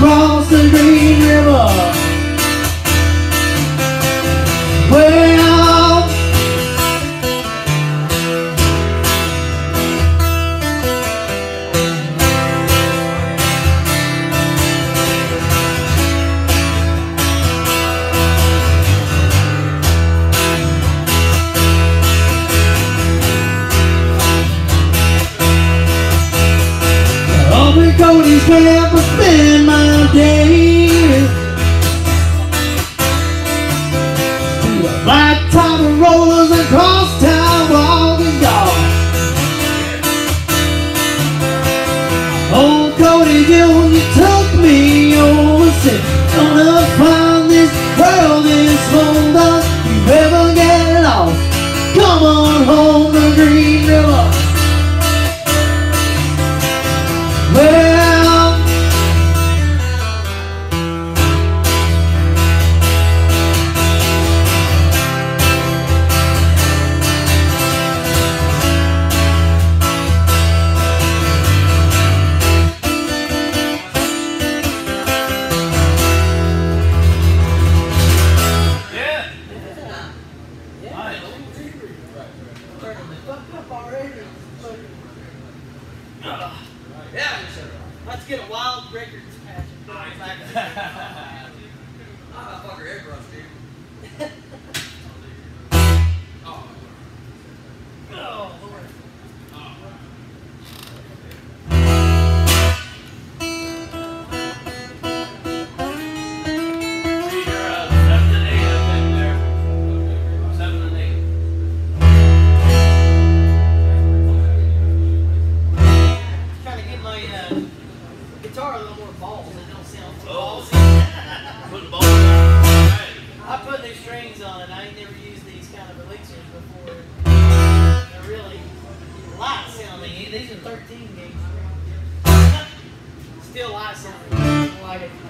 across the Green River. Well, Open Cody's camp, I spend my days through the black top of rollers and cross town walking dog. Old Cody, you took me over, said, gonna find this world is full of. You ever get lost, come on home to Green River. Well, yeah, let's get a wild records patch. Ah, fucker head brush, dude. Oh, Lord. See, you're 7 and 8, I think, there. 7 and 8. Trying to get my guitar a little more balls. It don't sound too Oh. ballsy. Put the ball down. I put new strings on it. I ain't never used these kind of elixirs before. They're really light sounding. These are 13 gauge strings. Still light sounding. I like it.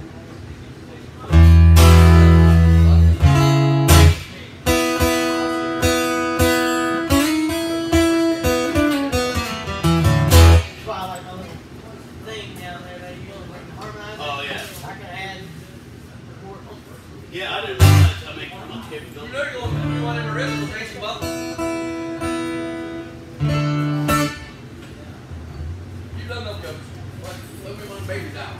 That's why I like my little thing down there that you can harmonize. Oh, yeah. I can add more. Yeah, I didn't realize how much capability. You know you're going to be one of the originals, ain't you, Bubba? You done no jokes. Let me one babies out.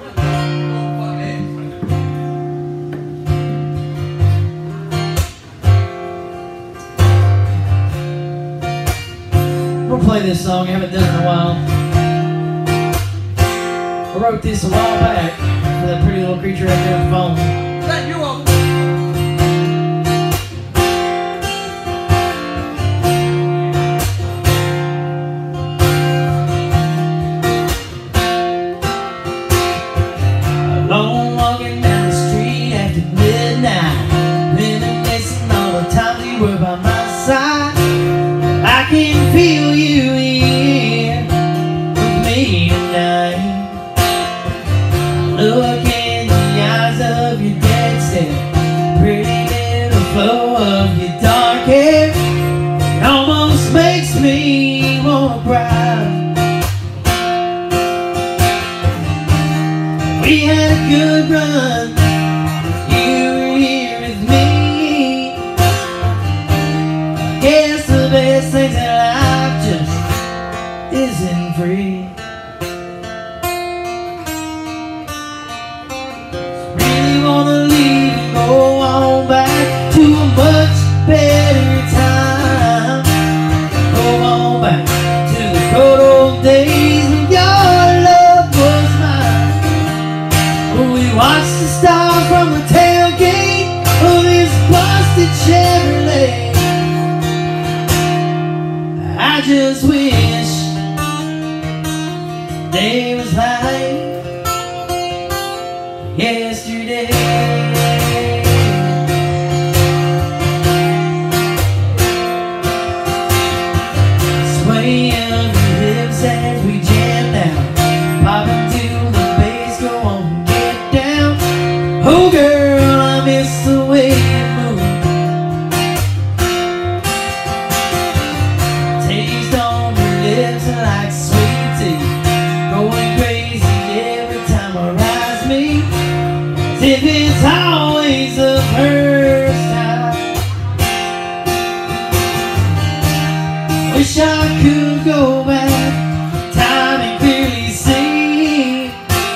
we'll play this song, I haven't done it in a while. I wrote this a while back for that pretty little creature right there on the phone. Thank you all. Alone walking down the street after midnight, reminiscing all the times you were by my side. I can feel you here with me tonight. Look in the eyes of your dead stare, pretty little flow of your dark hair. It almost makes me wanna cry. We had a good run, you were here with me. I guess the best things in life just isn't free. Really wanna leave and go on back to a much better time. Go on back to the good old days when your love was mine. We watched the stars from the tailgate of this busted Chevrolet. I just wish day was like yesterday. Sway of your hips as we jam down, popping to the bass, go on, get down. Oh girl, I miss the way you move. Taste on your lips like sweet tea, going crazy every time I ride. if it's always the first time. Wish I could go back time and clearly see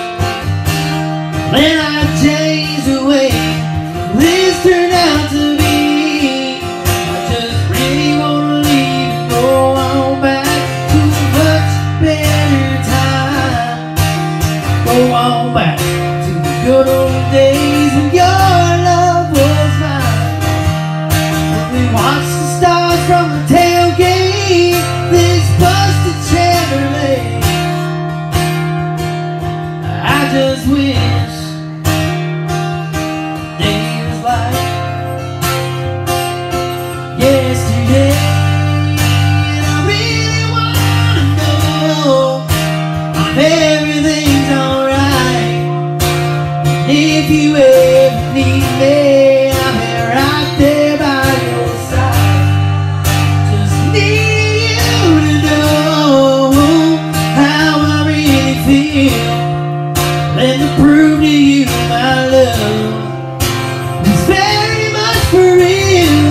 when I changed the way this turned out to be. I just really wanna leave and go on back to a much better time. Go on back to the good old days when your love was mine. When we watched the stars from the tailgate, this busted Chevrolet. I just wish day was like yesterday. And I really wanna know if everything's alright. And if you ever need me, I'll be right there by your side. Just need you to know how I really feel, and to prove to you my love is very much for real.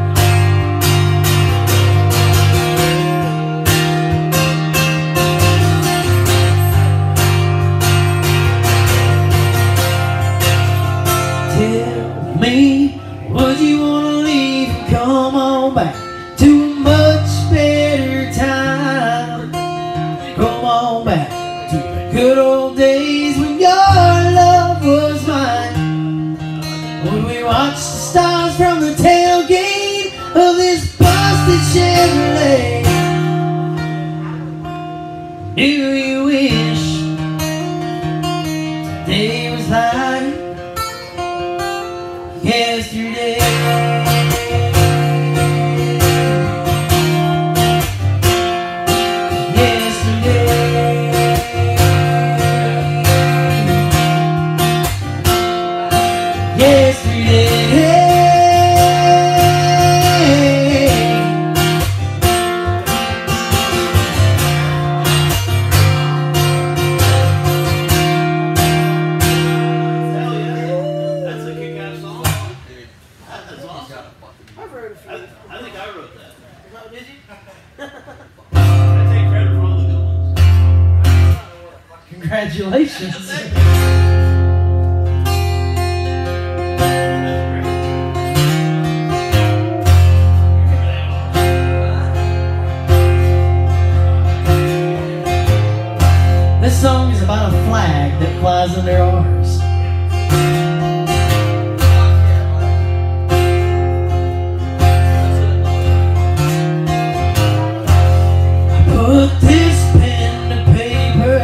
Tell me, would you wanna leave and come on back to a much better time? Come on back to the good old days when your love was mine. When we watched the stars from the tailgate of this busted Chevrolet. Do you wish today was like yesterday? That's a kick-ass song. That's awesome. I wrote it for you. I think I wrote that. No, did you? I take credit for all the good ones. Congratulations. Thank you. This song is about a flag that flies under ours. I put this pen to paper,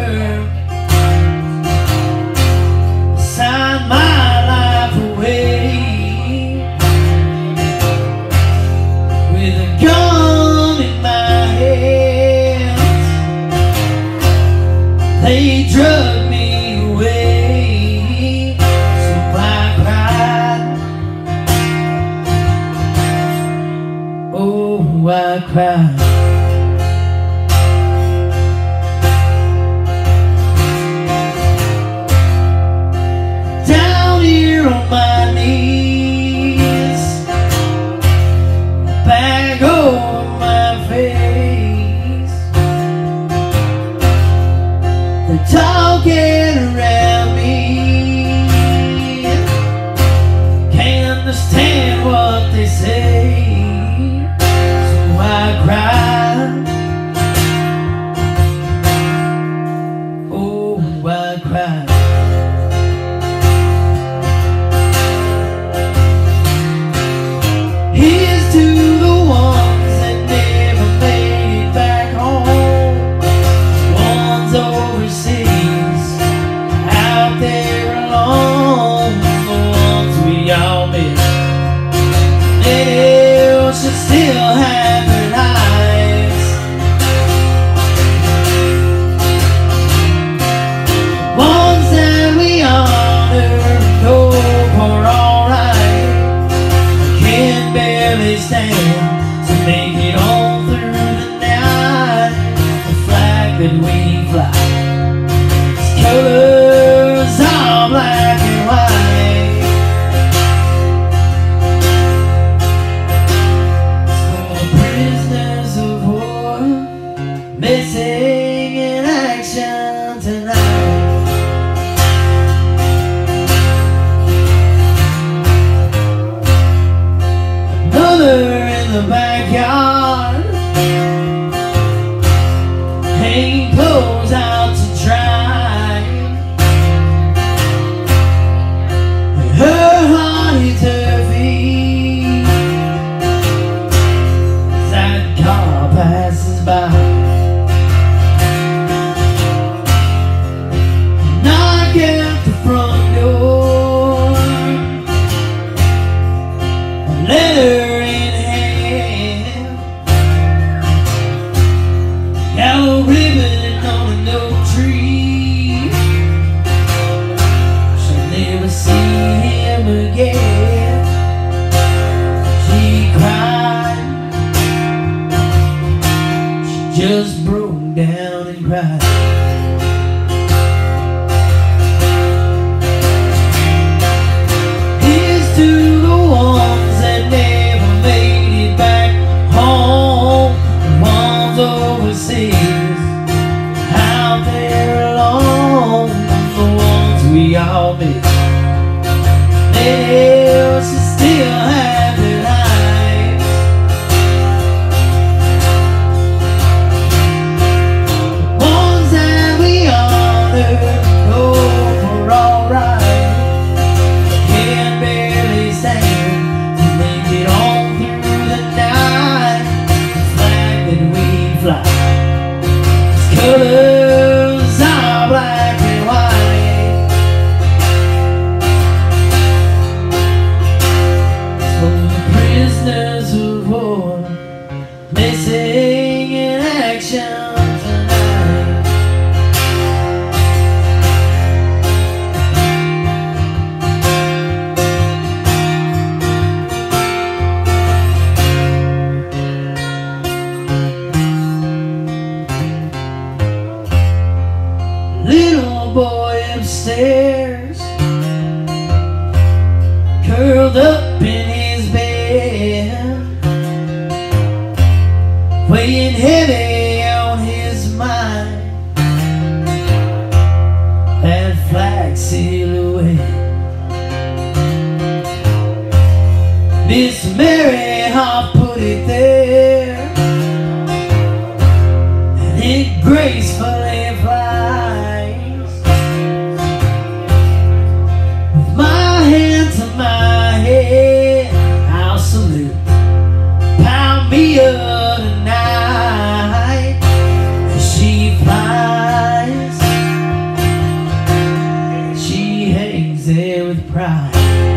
sign my life away with a gun in my hand. They drug me away, so I cried. Oh, I cried. Down here on my knees, bag over my face. They're talking around me, can't understand what they say, so I cried. Oh, I cried. Here's to the ones that never made it back home, ones overseas, out there alone, the ones we all miss. They should still have their lives. Ones that we honor and hope are alright, can barely stand to make it on through the night. The flag that we fly, its colors are black and white. just broke down and cried. Here's to the ones that never made it back home, the ones overseas, out there alone, the ones we all miss. They still have their lives. The ones that we honor go for alright, can barely stand to make it on through the night. The flag that we fly, its colors are black and white. Prisoners of war missing in action tonight. Little boy upstairs, curled up in his bed, weighing heavy on his mind, that flag silhouette. Miss Mary Hart put it there, and it gracefully flies. With my hand to my head, I'll salute. Pound me up tonight as she flies. She hangs there with pride.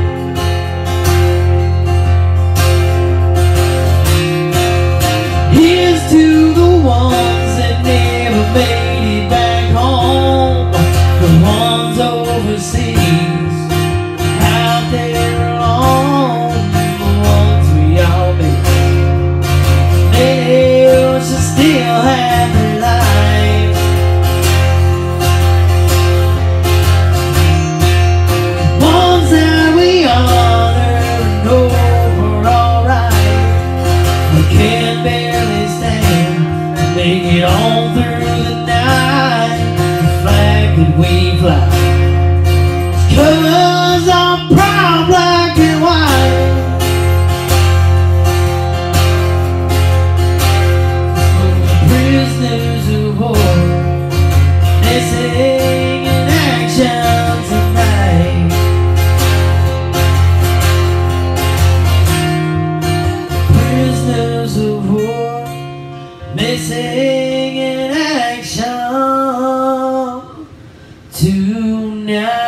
Here's to the ones that never made it back home, the ones overseas, out there alone, the ones we all miss. They should still have their lives. The ones that we honor and go for alright, we can barely stand to make it on through the night. The flag that we fly, its colors are proud black and white. Prisoners of war missing in action tonight. Prisoners of war missing in action tonight.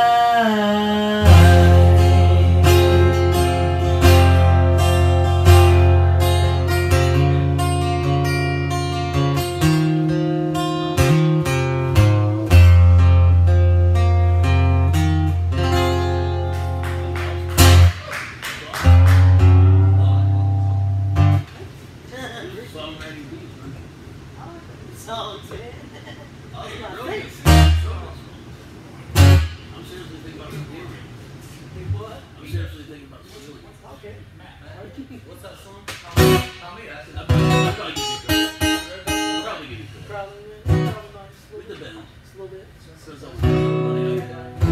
Songs, man. Oh, you really? I'm seriously thinking about stealing. Think what? I'm seriously thinking about stealing. Okay. What's that song? Tell me. I'll probably give you credit. I'll probably give you credit. Probably not. Just a With the little bit. band. Just a little bit. Since I was money,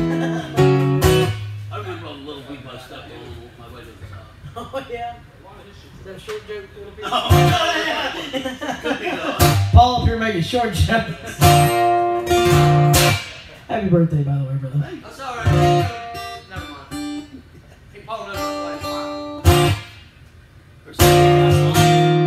I remember all the little weed I stepped on my way to the top. Oh, yeah. That short joke little bit. Oh, yeah. Could be though. Paul, if you're making short jokes. Happy birthday, by the way, brother. That's all right. Never mind. Hey, Paul knows how to play. There's something else on.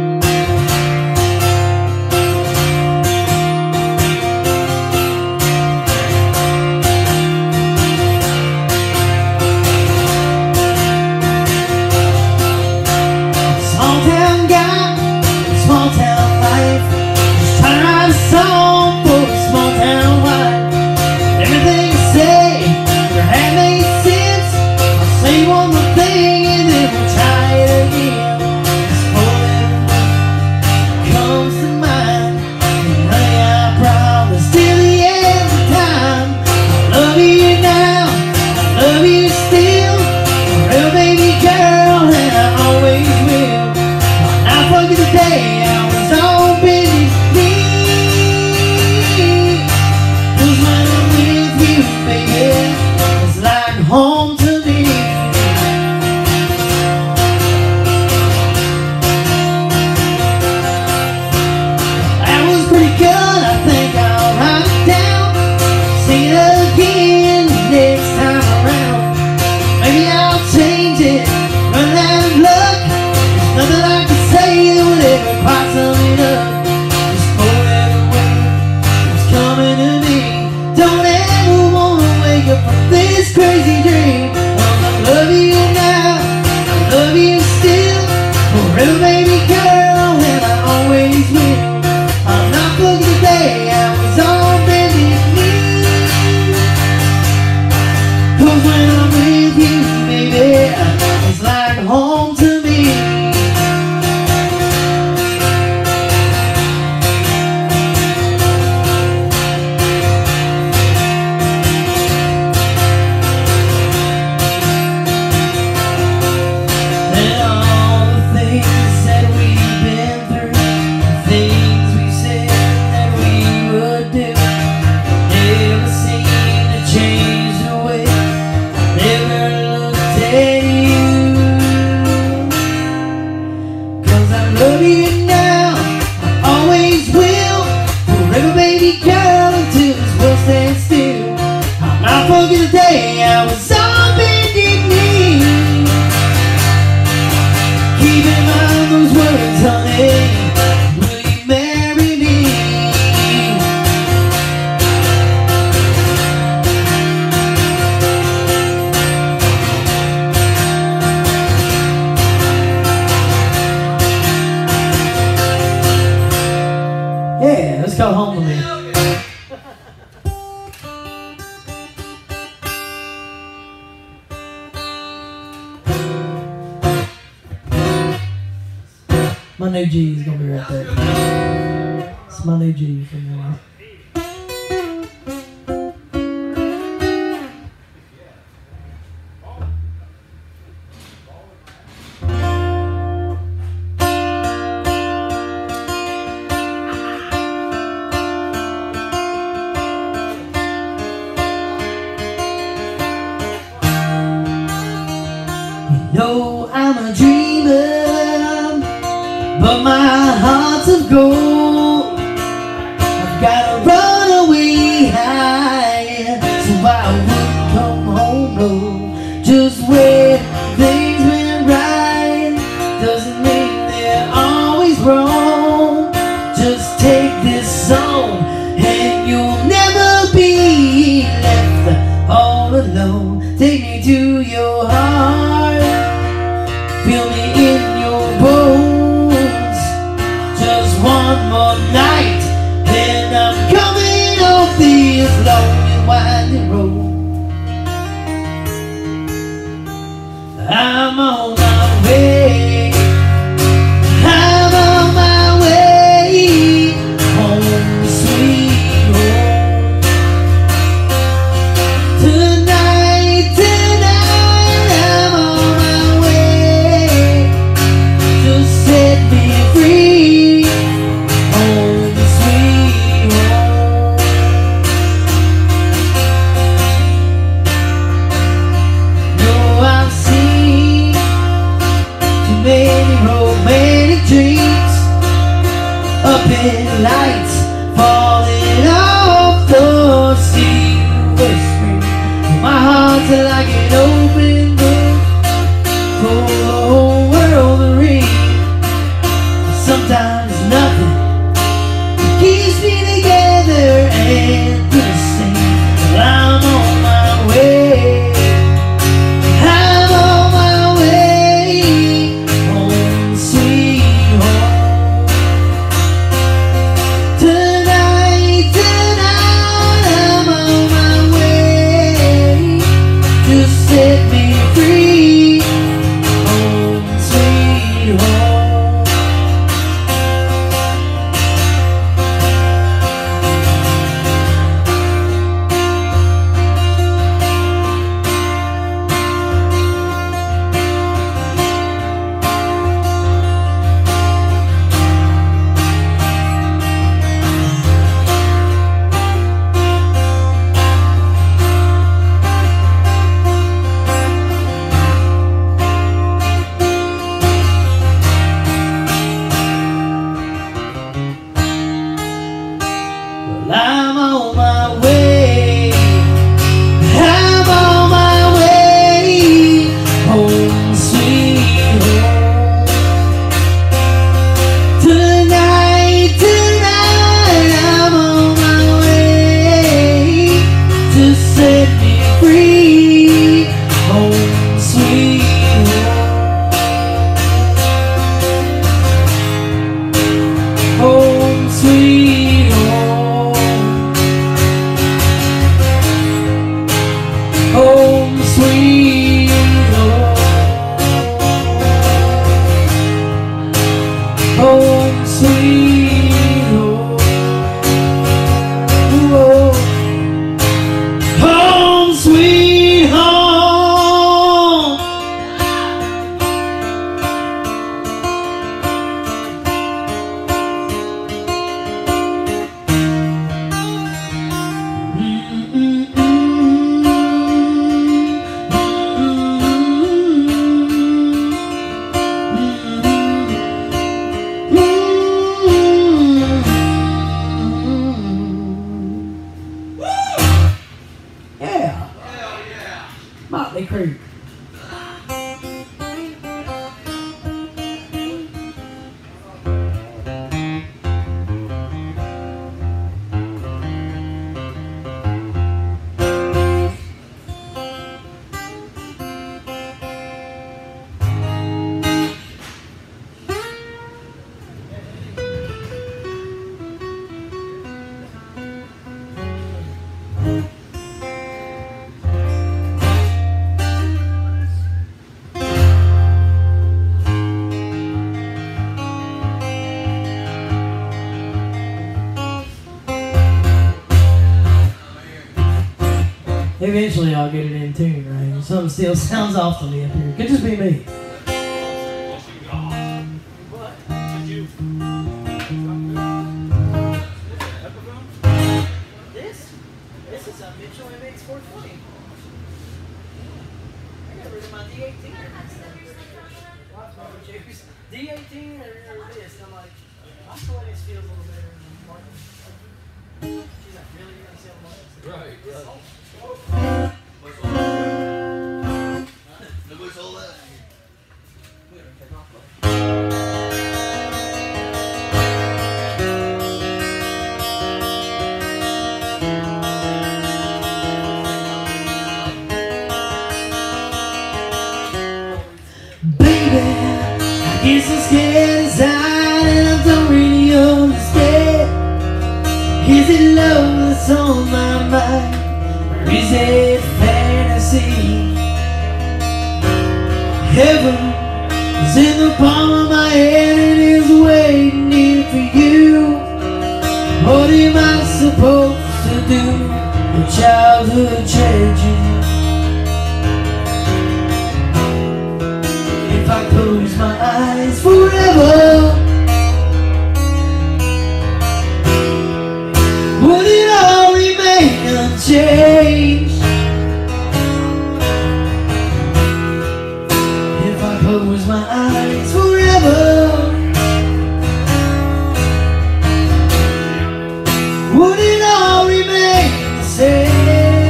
Small town guy, small town life. Just trying to write a song for a small town wife. Everything you say, you're having 'Cause when I'm with you, baby, it's like home to me. And all the things that we've been through, the things we said that we would do, never seem to change the way I never looked at you. 'Cause I love you now, I always will, forever, baby girl, until this world stands still. I'll not forget the day I was on bended knee. Keep in mind those words, honey, will you marry me? Yeah, let's go home with me. My new G is gonna be right there. It's my new G from now. You know I'm a dreamer, but my heart's of gold. I've gotta run away high, so I wouldn't come home low. Just when things went right doesn't mean they're always wrong. Just take this song and you'll never be left all alone. Take me to your heart, feel me in your bones. Just one more night, then I'm coming off this long and winding road. I'm on my way, I'm on my way home, sweet home. Tonight, I'm on my way. Just set me free, home, sweet home. No, I've seen too many romantic dreams, up in lights, falling off the silver screen. My heart's like an open book for the whole world to read. Sometimes nothing keeps me together and the same. Well, I'm on my way, I'm on my way home, sweet home. Tonight, I'm on my way. Just set me free. Motley Crue. Eventually I'll get it in tune, right? Something still sounds off to me up here. Could just be me. This is a Mitchell MX 420. I got rid of my D18. D18 or this. I'm like, I feel like this feels a little better than Martin. She's like, really? You're going to sell Martin? Right. Nobody's all that. Baby, I guess I'm scared inside and I don't really understand. Is it love that's on my mind, or is it fantasy? Heaven is in the palm of my hand and is waiting here for you. What am I supposed to do? A childhood tragedy. If I close my eyes forever, would it all remain unchanged? If I close my eyes forever, would it all remain the same?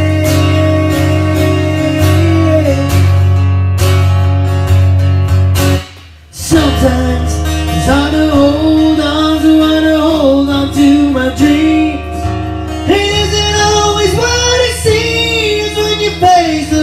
Sometimes it's hard to hold on to my dreams. It isn't always what it seems when you face the